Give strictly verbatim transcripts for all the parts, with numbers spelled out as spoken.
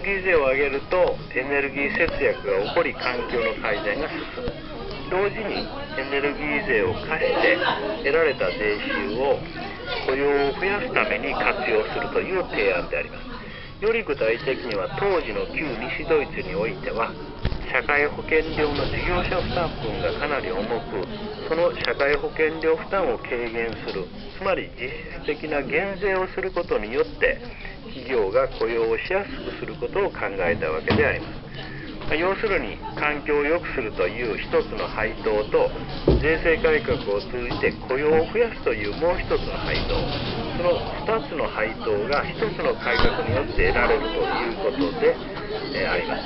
ギー税を上げるとエネルギー節約が起こり環境の改善が進む。同時にエネルギー税を課して得られた税収を雇用を増やすために活用するという提案であります。より具体的には当時の旧西ドイツにおいては社会保険料の事業者負担分がかなり重く、その社会保険料負担を軽減する、つまり実質的な減税をすることによって企業が雇用をしやすくすることを考えたわけであります。要するに環境を良くするという一つの配当と税制改革を通じて雇用を増やすというもう一つの配当、その二つの配当が一つの改革によって得られるということで、えー、あります。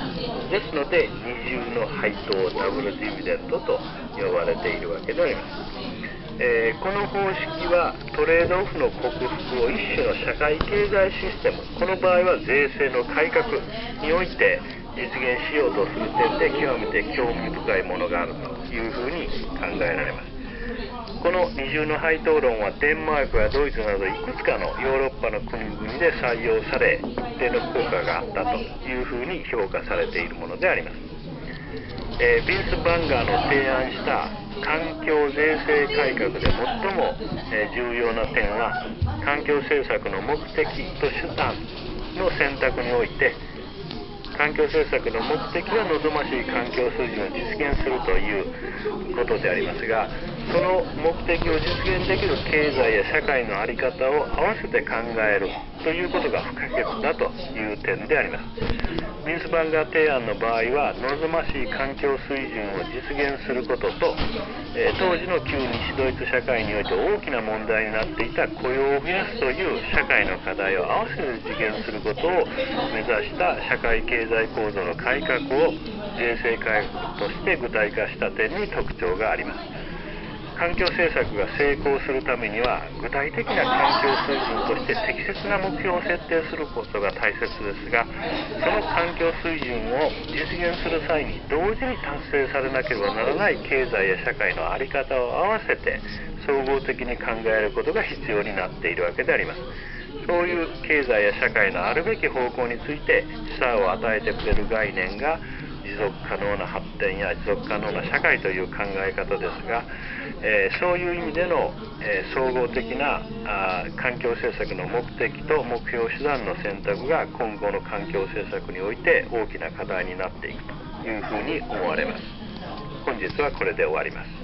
ですので二重の配当ダブルディビデンドと呼ばれているわけであります。えー、この方式はトレードオフの克服を一種の社会経済システム、この場合は税制の改革において実現しようとする点で極めて興味深いものがあるというふうに考えられます。この二重の配当論はデンマークやドイツなどいくつかのヨーロッパの国々で採用され一定の効果があったというふうに評価されているものであります。えー、ビンス・バンガーの提案した環境税制改革で最も、えー、重要な点は環境政策の目的と手段の選択において環境政策の目的は望ましい環境水準を実現するということでありますが、その目的を実現できる経済や社会の在り方を合わせて考えるということが不可欠だという点であります。ビンス・バンガー提案の場合は望ましい環境水準を実現することと、えー、当時の旧西ドイツ社会において大きな問題になっていた雇用を増やすという社会の課題を合わせて実現することを目指した社会経済構造の改革を税制改革として具体化した点に特徴があります。環境政策が成功するためには具体的な環境水準として適切な目標を設定することが大切ですが、その環境水準を実現する際に同時に達成されなければならない経済や社会の在り方を合わせて総合的に考えることが必要になっているわけであります。そういう経済や社会のあるべき方向について示唆を与えてくれる概念が持続可能な発展や持続可能な社会という考え方ですが、えー、そういう意味での、えー、総合的なあ環境政策の目的と目標手段の選択が今後の環境政策において大きな課題になっていくというふうに思われます。本日はこれで終わります。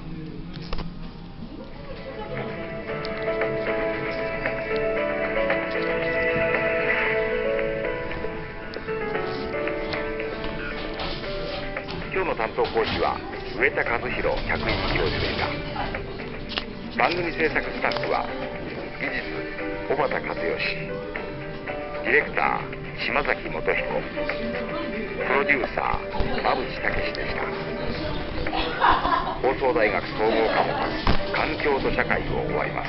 今日の担当講師は上田和弘客員教授でした。番組制作スタッフは技術小畑和義、ディレクター島崎元彦、プロデューサー馬淵武でした。放送大学総合科目環境と社会を終わります。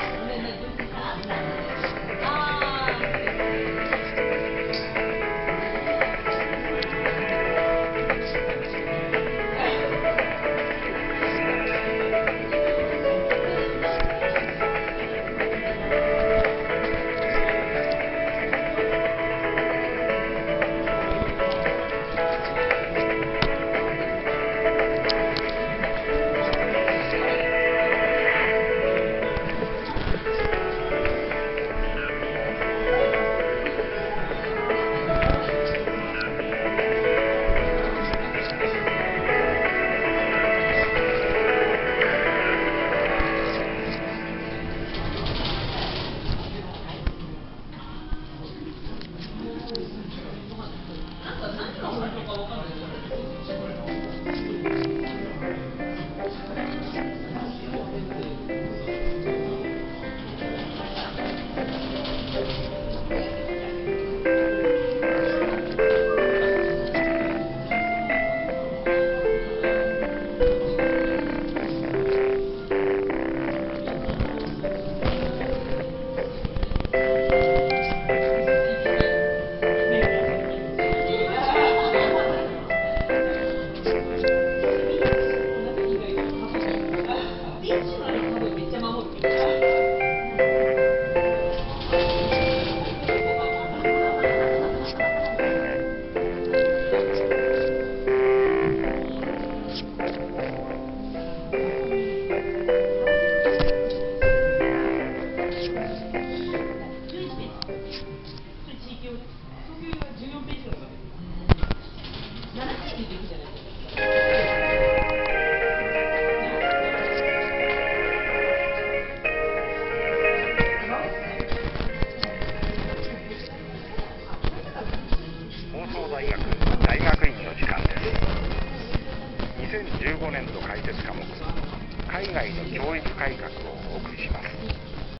大学大学院の時間です。にせんじゅうごねん度解説科目、海外の教育改革をお送りします。